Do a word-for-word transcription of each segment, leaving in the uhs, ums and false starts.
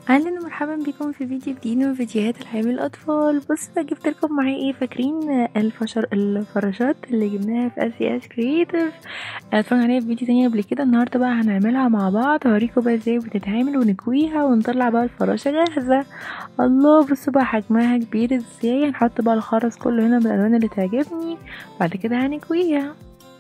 اهلا ومرحبا بكم في فيديو جديد من فيديوهات العاب الاطفال. بصوا بقى جبت لكم معايا ايه، فاكرين الفشر الفراشات اللي جبناها في اسي اس كرييتيف؟ اتفرجنا عليها في فيديو تاني قبل كده. النهارده بقى هنعملها مع بعض، هوريكم بقى ازاي بتتعمل ونكويها ونطلع بقى الفراشه جاهزه. الله، بصوا بقى حجمها كبير ازاي. هنحط بقى الخرز كله هنا بالالوان اللي تعجبني، بعد كده هنكويها.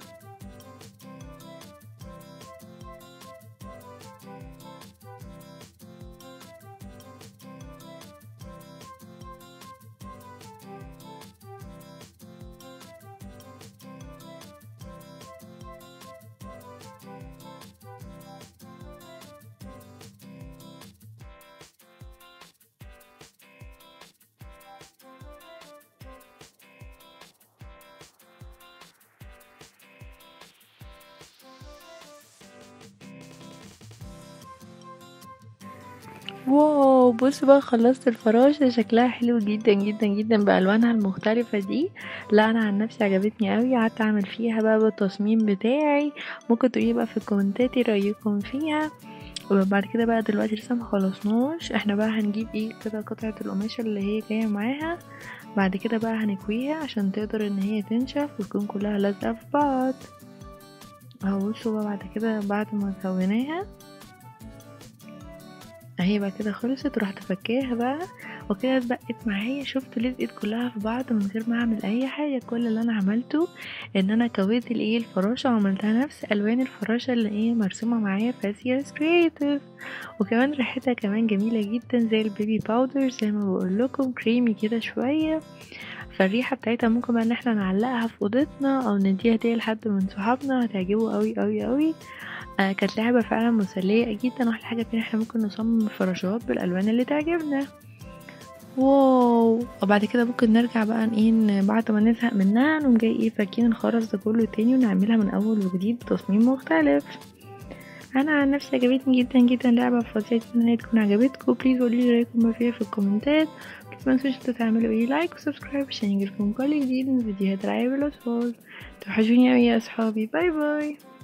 واو، بصوا بقى خلصت الفراشة، شكلها حلو جدا جدا جدا بألوانها المختلفة دي. لا انا عن نفسي عجبتني قوي، قعدت اعمل فيها بقى بالتصميم بتاعي. ممكن تقولي بقى في الكومنتات ايه رأيكم فيها. وبعد كده بقى دلوقتي لسه مخلصناش، احنا بقى هنجيب ايه كده قطعة القماشة اللي هي جاية معاها. بعد كده بقى هنكويها عشان تقدر ان هي تنشف وتكون كلها لازقة في بعض. اهو بصوا بقى بعد كده بعد ما سويناها اهي بقى كده خلصت، ورحت فكاها بقى وكده اتبقت معايا. شفت لزقت كلها في بعض من غير ما اعمل اي حاجه. كل اللي انا عملته ان انا كويت الايه الفراشه وعملتها نفس الوان الفراشه اللي ايه مرسومه معايا في اسياس كرييتيف. وكمان ريحتها كمان جميله جدا زي البيبي باودر، زي ما بقول لكم كريمي كده شويه. فالريحه بتاعتها ممكن بقى ان احنا نعلقها في اوضتنا او نديها هديه لحد من صحابنا، هتعجبه قوي قوي قوي. آه كانت لعبة فعلا مسلية جدا، واحلى حاجة فيها احنا ممكن نصمم فراشات بالالوان اللي تعجبنا. واو، وبعد كده ممكن نرجع بقى ايه ن- بعد ما نزهق منها نقوم جاي ايه فاكين الخرز ده كله تاني ونعملها من اول وجديد بتصميم مختلف. انا عن نفسي عجبتني جدا جدا لعبة فظيعة، ان هي تكون عجبتكم. بليز قولي رايكم ما فيها في الكومنتات. بليز ما تنسوش تعملوا ايه لايك وسبسكرايب عشان يجيلكم كل جديد من فيديوهات العاب الاطفال. توحشوني اوي يا اصحابي، باي باي.